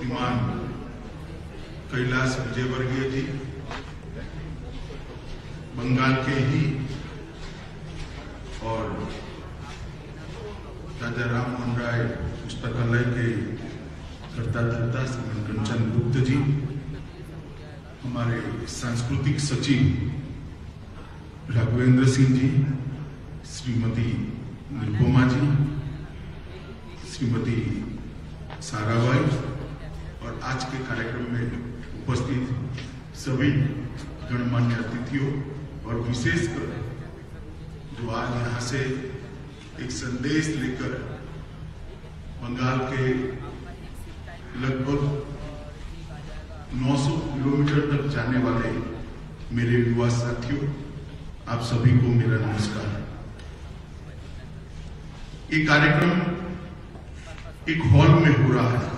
श्रीमान कैलाश विजयवर्गीय जी बंगाल के ही और राजा राम मोहन राय पुस्तकालय के कर्ता धर्ता श्रीमान कंचन गुप्त जी, हमारे सांस्कृतिक सचिव राघवेंद्र सिंह जी, श्रीमती निरुपमा जी, श्रीमती साराबाई और आज के कार्यक्रम में उपस्थित सभी गणमान्य अतिथियों और विशेषकर जो आज यहाँ से एक संदेश लेकर बंगाल के लगभग 900 किलोमीटर तक जाने वाले मेरे युवा साथियों, आप सभी को मेरा नमस्कार। ये कार्यक्रम एक हॉल में हो रहा है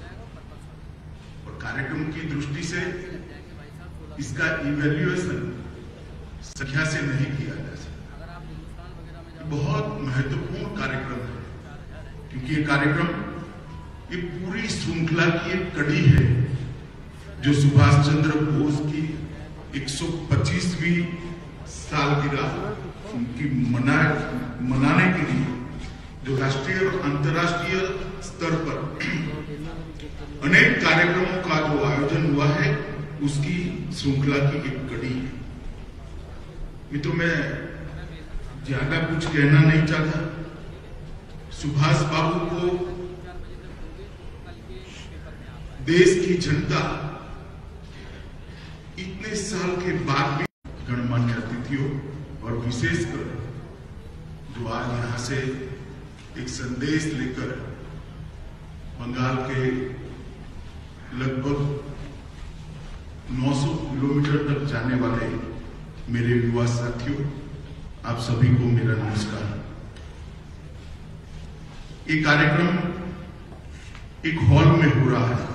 और कार्यक्रम की दृष्टि से इसका इवैल्यूएशन संख्या से नहीं किया जा सकता। बहुत महत्वपूर्ण कार्यक्रम है क्योंकि ये कार्यक्रम ये पूरी श्रृंखला की एक कड़ी है जो सुभाष चंद्र बोस की 125वीं सालगिरह उनकी मनाने के लिए जो राष्ट्रीय और अंतर्राष्ट्रीय स्तर पर अनेक कार्यक्रमों का जो आयोजन हुआ है उसकी श्रृंखला की एक कड़ी है। मित्रों, मैं ज्यादा कुछ कहना नहीं चाहता। सुभाष बाबू को देश की जनता इतने साल के बाद भी गणमान्य अतिथियों और विशेषकर जो आज यहाँ से एक संदेश लेकर बंगाल के लगभग 900 किलोमीटर तक जाने वाले मेरे युवा साथियों, आप सभी को मेरा नमस्कार। ये कार्यक्रम एक हॉल में हो रहा है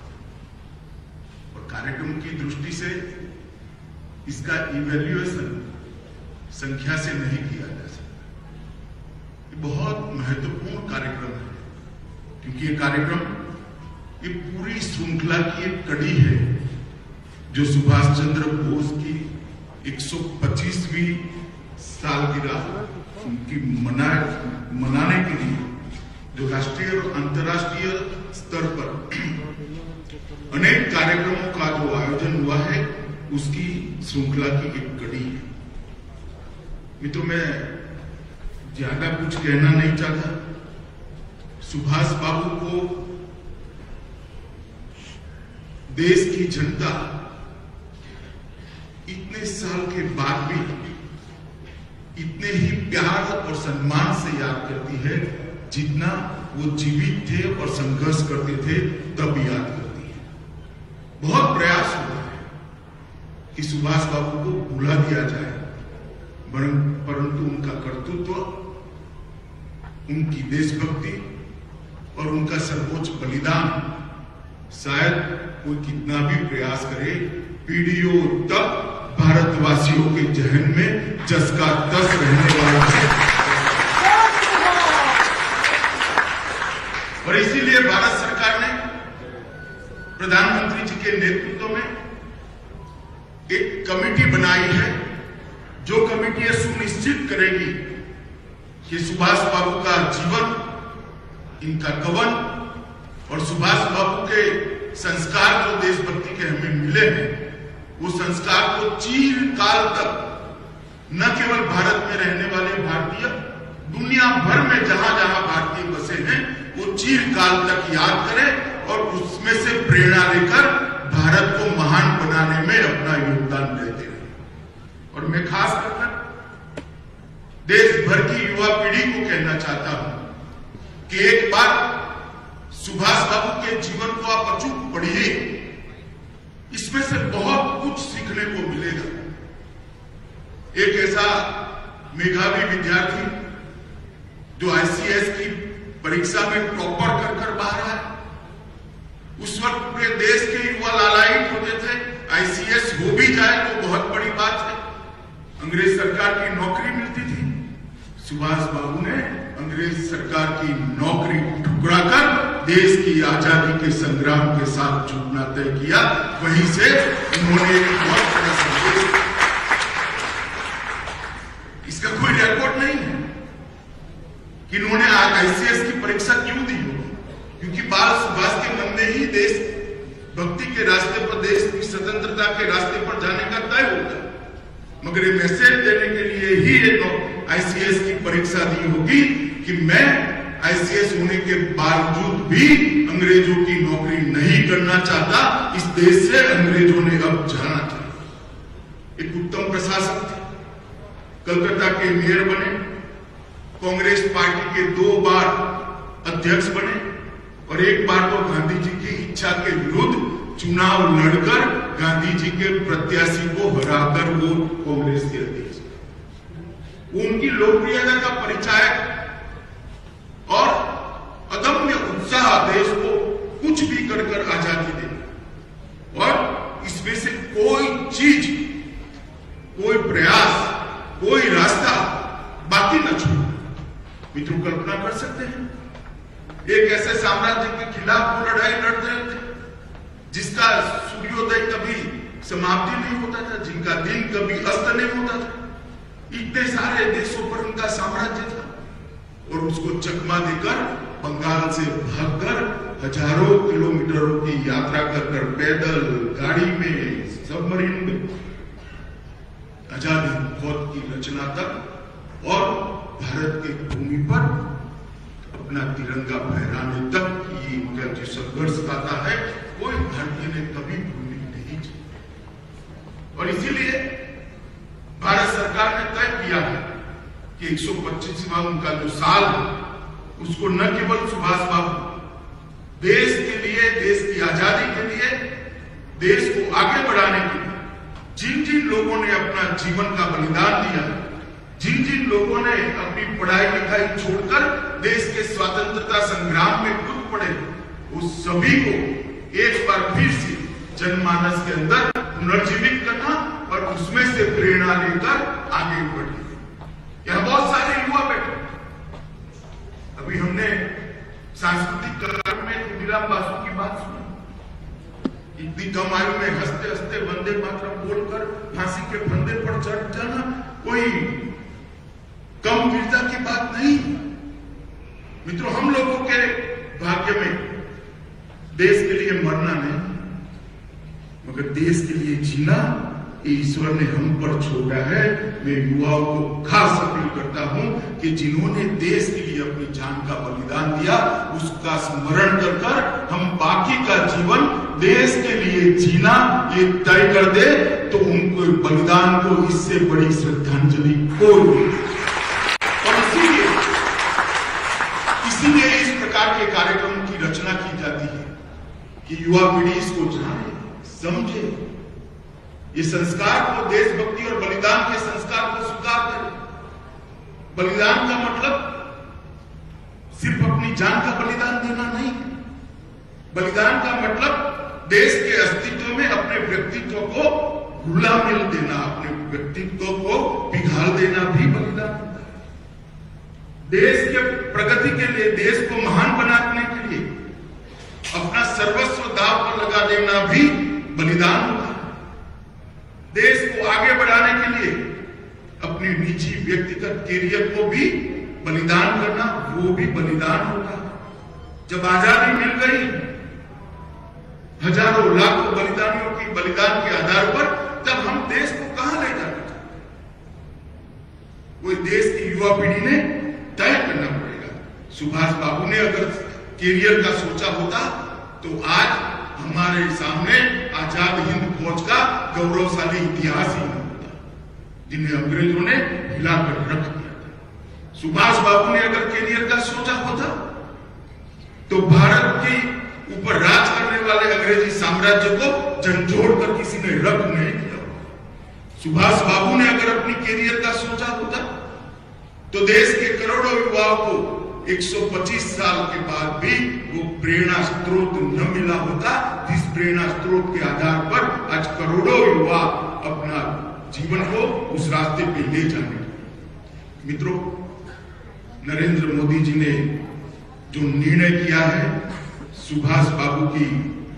और कार्यक्रम की दृष्टि से इसका इवैल्यूएशन संख्या से नहीं किया जा सकता। ये बहुत महत्वपूर्ण कार्यक्रम है क्योंकि ये कार्यक्रम ये पूरी श्रृंखला की एक कड़ी है जो सुभाष चंद्र बोस की 125वीं सालगिरह उनकी मनाने के लिए जो राष्ट्रीय और अंतर्राष्ट्रीय स्तर पर अनेक कार्यक्रमों का जो आयोजन हुआ है उसकी श्रृंखला की एक कड़ी है। मित्रों, मैं ज्यादा कुछ कहना नहीं चाहता। सुभाष बाबू को देश की जनता इतने साल के बाद भी इतने ही प्यार और सम्मान से याद करती है जितना वो जीवित थे और संघर्ष करते थे तब याद करती है। बहुत प्रयास हुआ है कि सुभाष बाबू को भुला दिया जाए, परंतु उनका कर्तृत्व, उनकी देशभक्ति और उनका सर्वोच्च बलिदान शायद कोई कितना भी प्रयास करे, पीढ़ियों तक भारतवासियों के जहन में जस का तस रहने वाला है। और इसीलिए भारत सरकार ने प्रधानमंत्री जी के नेतृत्व में एक कमेटी बनाई है जो कमेटी यह सुनिश्चित करेगी कि सुभाष बाबू का जीवन, इनका कवन और सुभाष बाबू के संस्कार जो देशभक्ति के हमें मिले हैं वो संस्कार को चिरकाल तक न केवल भारत में रहने वाले भारतीय, दुनिया भर में जहां जहां भारतीय बसे हैं वो चिरकाल तक याद करें और उसमें से प्रेरणा लेकर भारत को महान बनाने में अपना योगदान देते रहे। और मैं खास कर देश भर की युवा पीढ़ी को कहना चाहता हूं कि एक बार सुभाष बाबू के जीवन को आप अचूक पढ़िए, इसमें से बहुत कुछ सीखने को मिलेगा। एक ऐसा मेधावी विद्यार्थी जो आईसीएस की परीक्षा में टॉपर कर बाहर आया, उस वक्त पूरे देश के युवा लालायित होते थे, आईसीएस हो भी जाए तो बहुत बड़ी बात है, अंग्रेज सरकार की नौकरी मिलती थी। सुभाष बाबू ने अंग्रेज सरकार की नौकरी ठुकराकर देश की आजादी के संग्राम के साथ जुड़ना तय किया। वहीं से उन्होंने एक बहुत बड़ा संदेश, इसका कोई रिकॉर्ड नहीं है कि इन्होंने ICS की परीक्षा क्यों दी होगी, क्योंकि बाल सुभाष के मन में ही देश भक्ति के रास्ते पर, देश की स्वतंत्रता के रास्ते पर जाने का तय होता है। मगर ये मैसेज देने के लिए ही एक ICS की परीक्षा दी होगी कि मैं ICS होने के बावजूद भी अंग्रेजों की नौकरी नहीं करना चाहता, इस देश से अंग्रेजों ने अब जाना चाहिए। एक उत्तम प्रशासक थे, कलकत्ता के मेयर बने, कांग्रेस पार्टी के 2 बार अध्यक्ष बने और एक बार तो गांधी जी की इच्छा के विरुद्ध चुनाव लड़कर गांधी जी के प्रत्याशी को हराकर वो कांग्रेस के अध्यक्ष। उनकी लोकप्रियता का परिचायक और अदम्य उत्साह देश को कुछ भी कर आजादी देना, और इसमें से कोई चीज, कोई प्रयास, कोई रास्ता बाकी न छोड़ना। मित्रों, कल्पना कर सकते हैं एक ऐसे साम्राज्य के खिलाफ वो लड़ाई लड़ते रहते जिसका सूर्योदय कभी समाप्ति नहीं होता था, जिनका दिन कभी अस्त नहीं होता था। इतने सारे देशों पर उनका साम्राज्य था और उसको चकमा देकर बंगाल से भागकर हजारों किलोमीटरों की यात्रा कर पैदल, गाड़ी में, सबमरीन में आजादी फौज की रचना तक और भारत की भूमि पर अपना तिरंगा फहराने तक की इनका जो संघर्ष आता है, कोई भारतीय ने कभी भूलनी नहीं चाहिए। और इसीलिए भारत सरकार ने तय किया है कि 125वां उनका जो साल है, उसको न केवल सुभाष बाबू देश के लिए, देश की आजादी के लिए, देश को आगे बढ़ाने के लिए जिन जिन लोगों ने अपना जीवन का बलिदान दिया, जिन जिन लोगों ने अपनी पढ़ाई लिखाई छोड़कर देश के स्वतंत्रता संग्राम में कूद पड़े, उस सभी को एक बार फिर से जनमानस के अंदर पुनर्जीवित करना और उसमें से प्रेरणा लेकर आगे बढ़ना। यहां बहुत सारे युवा बैठे। अभी हमने सांस्कृतिक कार्यक्रम में खुदीराम बासु की बात सुनी। इतनी कम आयु में हंसते हंसते वंदे मातरम बोलकर फांसी के फंदे पर चढ़ जाना कोई कम वीरता की बात नहीं। मित्रों, हम लोगों के भाग्य में देश के लिए मरना नहीं, मगर देश के लिए जीना ईश्वर ने हम पर छोड़ा है। मैं युवाओं को खास अपील करता हूं कि जिन्होंने देश के लिए अपनी जान का बलिदान दिया, उसका स्मरण कर हम बाकी का जीवन देश के लिए जीना ये तय कर दे, तो उनको बलिदान को इससे बड़ी श्रद्धांजलि कोई नहीं। और इसीलिए इस प्रकार के कार्यक्रम की रचना की जाती है कि युवा पीढ़ी इसको जाने, समझे, ये संस्कार को, देशभक्ति और बलिदान के संस्कार को स्वीकार करे। बलिदान का मतलब सिर्फ अपनी जान का बलिदान देना नहीं है। बलिदान का मतलब देश के अस्तित्व में अपने व्यक्तित्व को घुला मिल देना, अपने व्यक्तित्व को पिघाल देना भी बलिदान होता है। देश के प्रगति के लिए, देश को महान बनाने के लिए अपना सर्वस्व दांव पर लगा देना भी बलिदान होता है। देश को आगे बढ़ाने के लिए अपनी निजी व्यक्तिगत कैरियर को भी बलिदान करना, वो भी बलिदान होता है। जब आजादी मिल गई, हजारों लाखों बलिदानियों की बलिदान के आधार पर, तब हम देश को कहां ले जाना चाहते? वो देश की युवा पीढ़ी ने तय करना पड़ेगा। सुभाष बाबू ने अगर कैरियर का सोचा होता तो आज हमारे सामने आजाद हिंद फौज का गौरवशाली इतिहास ही न होता, जिन्हें अंग्रेजों ने हिलाकर रख दिया था। सुभाष बाबू ने अगर कैरियर का सोचा होता तो भारत के ऊपर राज करने वाले अंग्रेजी साम्राज्य को झंझोड़ कर किसी ने रख नहीं दिया। सुभाष बाबू ने अगर अपनी कैरियर का सोचा होता तो देश के करोड़ों युवाओं को 125 साल के बाद भी वो प्रेरणा स्रोत न मिला होता, जिस प्रेरणा स्रोत के आधार पर आज करोड़ों युवा अपना जीवन को उस रास्ते पे ले जाने। मित्रों, नरेंद्र मोदी जी ने जो निर्णय किया है सुभाष बाबू की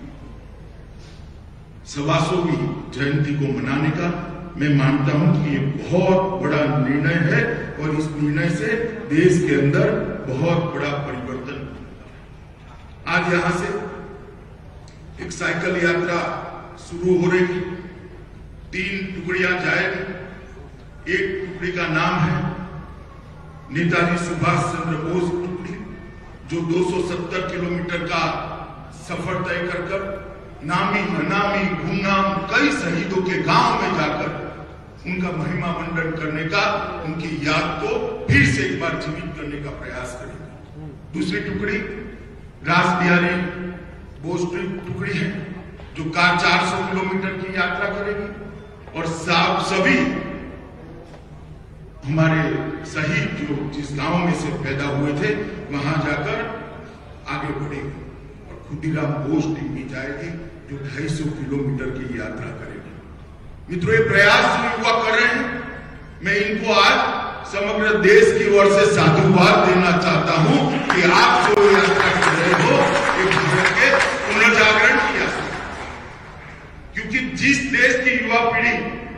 125वीं जयंती को मनाने का मैं मानता हूं कि ये बहुत बड़ा निर्णय है और इस निर्णय से देश के अंदर बहुत बड़ा परिवर्तन। आज यहां से एक साइकिल यात्रा शुरू हो रही थी, 3 टुकड़ियां जाएगी। एक टुकड़ी का नाम है नेताजी सुभाष चंद्र बोस टुकड़ी, जो 270 किलोमीटर का सफर तय कर नामी अनामी गुमनाम कई शहीदों के गांव में जाकर उनका महिमा मंडन करने का, उनकी याद को फिर से एक बार जीवित करने का प्रयास करेगी। दूसरी टुकड़ी रास बिहारी बोस टुकड़ी है, जो 400 किलोमीटर की यात्रा करेगी और सभी हमारे शहीद जो जिस गांव में से पैदा हुए थे वहां जाकर आगे बढ़ेगी। और खुदीराम बोस टीम जाएगी जो 250 किलोमीटर की यात्रा करेगी। मित्रों, ये प्रयास जो युवा कर रहे हैं, मैं इनको आज समग्र देश की ओर से साधुवाद देना चाहता हूं कि आप जो यात्रा कर रहे हो एक भारत के पुनर्जागरण की यात्रा, क्योंकि जिस देश की युवा पीढ़ी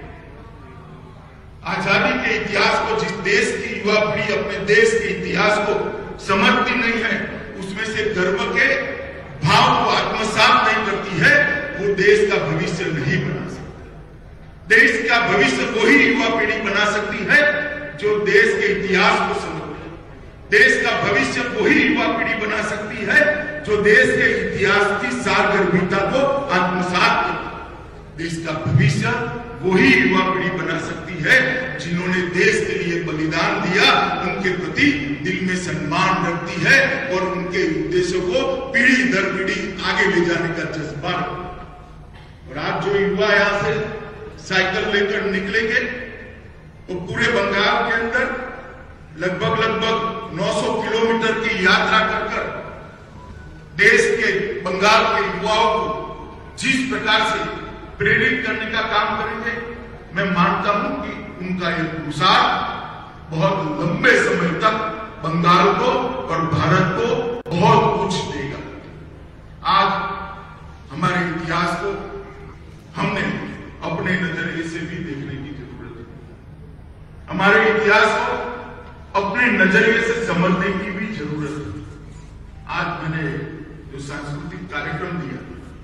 आजादी के इतिहास को, जिस देश की युवा पीढ़ी अपने देश के इतिहास को समझती नहीं है, उसमें से गर्व के भाव को आत्मसात नहीं करती है, वो देश का भविष्य नहीं बना सकती। देश का भविष्य वही युवा पीढ़ी बना सकती है जो देश के इतिहास को समझती है। देश का भविष्य वही युवा पीढ़ी बना सकती है जो देश के इतिहास की सारगर्भिता को आत्मसात करती है। देश का भविष्य वही युवा पीढ़ी बना सकती है जिन्होंने देश के लिए बलिदान दिया, उनके प्रति दिल में सम्मान रखती है और उनके उद्देश्यों को पीढ़ी दर पीढ़ी आगे ले जाने का जज्बा। और आज जो युवा यहां से साइकिल लेकर निकलेंगे वो पूरे बंगाल के अंदर लगभग 900 किलोमीटर की यात्रा कर देश के बंगाल के युवाओं को जिस प्रकार से प्रेरित करने का काम करेंगे, मैं मानता हूं कि उनका ये पुरुषार्थ बहुत लंबे समय तक बंगाल को और भारत को बहुत कुछ देगा। आज हमारे इतिहास को हमने अपने नजरिए से भी देखने की जरूरत है। हमारे इतिहास को अपने नजरिए से समझने की भी जरूरत है। आज मैंने जो सांस्कृतिक कार्यक्रम दिया,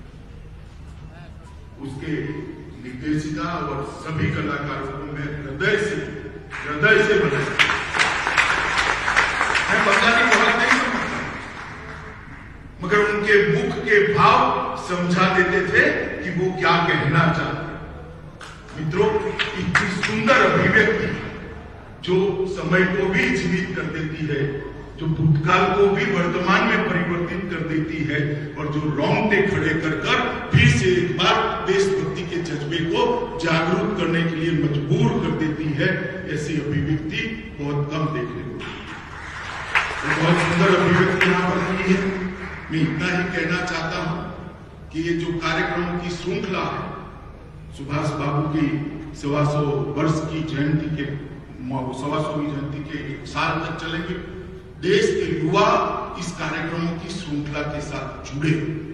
उसके निर्देशिका और सभी कलाकारों को मैं हृदय से बधाई। मैं बंगाली बहुत नहीं समझता, मगर उनके मुख के भाव समझा देते थे कि वो क्या कहना चाहते। मित्रों, इतनी सुंदर अभिव्यक्ति जो समय को भी जीवित कर देती है, जो भूतकाल को भी वर्तमान में परिवर्तित कर देती है और जो रोंगटे खड़े कर फिर से एक बार देशभक्ति के जज्बे को जागरूक करने के लिए मजबूर कर देती है, ऐसी अभिव्यक्ति बहुत कम देखने को मिलती है। बहुत सुंदर अभिव्यक्ति यहां पर हुई है। मैं इतना ही कहना चाहता हूं कि ये जो कार्यक्रमों की श्रृंखला है, सुभाष बाबू की 125 वर्ष की जयंती के 125वीं जयंती के 1 साल तक चलेंगे। देश के युवा इस कार्यक्रमों की श्रृंखला के साथ जुड़े,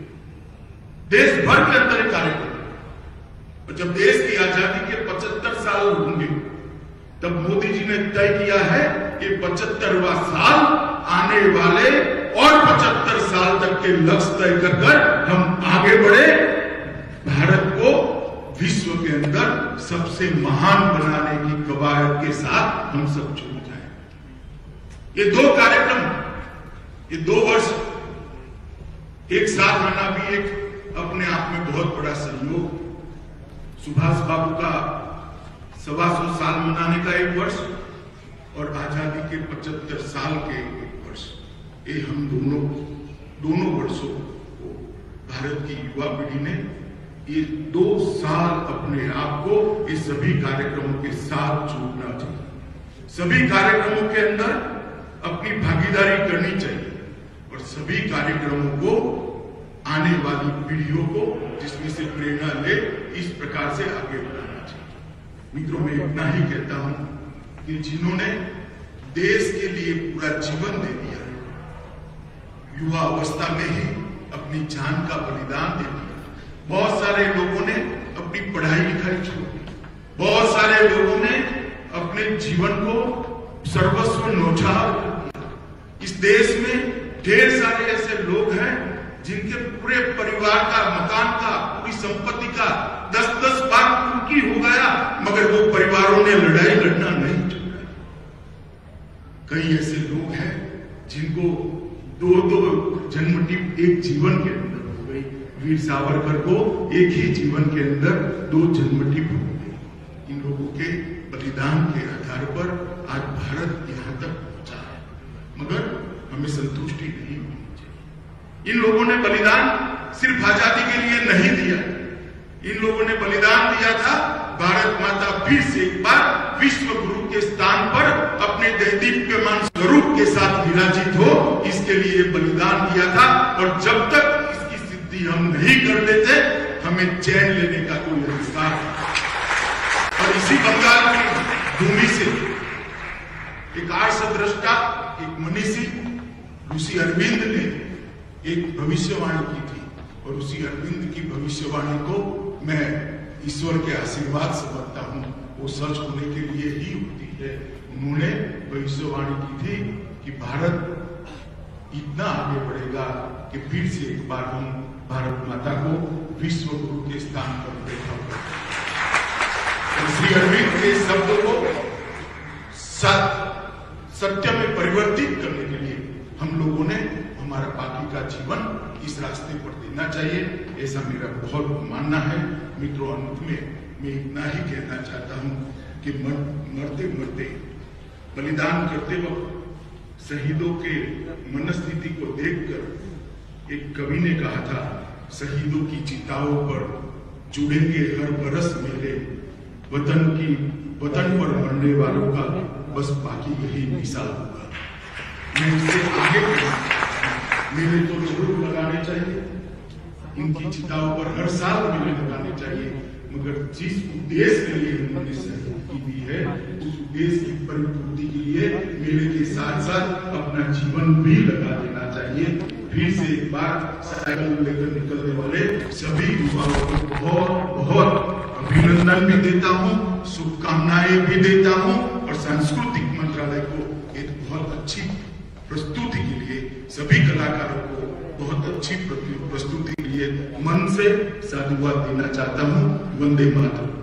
देश भर के अंदर कार्यक्रम। और जब देश की आजादी के 75 साल होंगे, तब मोदी जी ने तय किया है कि 75वां साल आने वाले और 75 साल तक के लक्ष्य तय कर हम आगे बढ़े, भारत को विश्व के अंदर सबसे महान बनाने की कवायद के साथ हम सब जुड़ जाए। ये 2 कार्यक्रम, ये 2 वर्ष एक साथ आना भी एक अपने आप में बहुत बड़ा सहयोग। सुभाष बाबू का 125 साल मनाने का 1 वर्ष और आजादी के 75 साल के 1 वर्ष, ये हम दोनों वर्षों को भारत की युवा पीढ़ी ने ये 2 साल अपने आप को इस सभी कार्यक्रमों के साथ जोड़ना चाहिए। सभी कार्यक्रमों के अंदर अपनी भागीदारी करनी चाहिए और सभी कार्यक्रमों को आने वाली पीढ़ियों को जिसमें से प्रेरणा ले, इस प्रकार से आगे बढ़ाना चाहिए। मित्रों, मैं इतना ही कहता हूं कि जिन्होंने देश के लिए पूरा जीवन दे दिया है, युवा अवस्था में ही अपनी जान का बलिदान दे दिया। बहुत सारे लोगों ने अपनी पढ़ाई लिखाई छोड़ दी, बहुत सारे लोगों ने अपने जीवन को सर्वस्व न्यौछावर कर दिया। इस देश में ढेर सारे ऐसे लोग हैं जिनके पूरे परिवार का, मकान का, पूरी संपत्ति का 10-10 बार कुर्की हो गया, मगर वो परिवारों ने लड़ाई लड़ना नहीं छोड़ा। कई ऐसे लोग हैं जिनको 2-2 जन्मटी एक जीवन के अंदर हो गई। वीर सावरकर को एक ही जीवन के अंदर 2 जन्मटी हो गई। इन लोगों के बलिदान के आधार पर आज भारत यहां तक पहुंचा है, मगर हमें संतुष्टि नहीं होनी चाहिए। इन लोगों ने बलिदान सिर्फ आजादी के लिए नहीं दिया, इन लोगों ने बलिदान दिया था भारत माता फिर से एक बार विश्व गुरु के स्थान पर अपने दैदीप्यमान स्वरूप के साथ विराजित हो, इसके लिए बलिदान दिया था। और जब तक इसकी सिद्धि हम नहीं कर लेते, हमें चैन लेने का कोई अधिकार नहीं। और इसी बंगाल की भूमि से एक आर्षद्रष्टा, एक मनीषी ऋषि अरविंद ने एक भविष्यवाणी की थी, और ऋषि अरविंद की भविष्यवाणी को मैं ईश्वर के आशीर्वाद समझता हूं, वो सच होने के लिए ही होती है। उन्होंने भविष्यवाणी की थी कि भारत इतना आगे बढ़ेगा कि फिर से एक बार हम भारत माता को विश्व गुरु के स्थान पर देखा। श्री अरविंद के शब्दों को सत्य में परिवर्तित करने के लिए हम लोगों ने हमारा बाकी का जीवन इस रास्ते पर देना चाहिए, ऐसा मेरा बहुत मानना है। मित्रों, अंत में मैं इतना ही कहना चाहता हूं कि मरते मरते, बलिदान करते वक्त शहीदों के मनस्थिति को देखकर एक कवि ने कहा था, शहीदों की चिताओं पर जुड़ेंगे हर बरस मेले, वतन पर मरने वालों का बस बाकी यही मिसाल होगा। मैं इससे आगे मेले तो जरूर लगाने चाहिए, इनकी चिताओं पर हर साल मेले लगाने चाहिए, मगर जिस उद्देश्य के लिए उन्होंने शहीदी दी है, उस उद्देश्य की परिपूर्ति के लिए मेले के साथ साथ अपना जीवन भी लगा देना चाहिए। फिर से एक बार साइकिल लेकर निकलने वाले सभी युवाओं को बहुत बहुत अभिनंदन भी देता हूँ, शुभकामनाएं भी देता हूँ, और सांस्कृतिक मंत्रालय को एक बहुत अच्छी प्रस्तुति के लिए, सभी कलाकारों को बहुत अच्छी प्रस्तुति के लिए मन से साधुवाद देना चाहता हूँ। वंदे मातरम।